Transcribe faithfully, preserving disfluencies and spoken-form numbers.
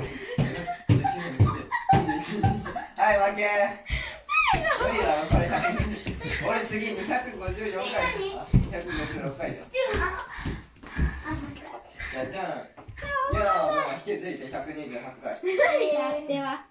はい負け。無理だろこれひゃくにじゅう。俺次にひゃくごじゅうよんかいだ。にひゃくごじゅうろっかいだ。じゃあじゃあユナはもう引き継いでひゃくにじゅうはちかい。 では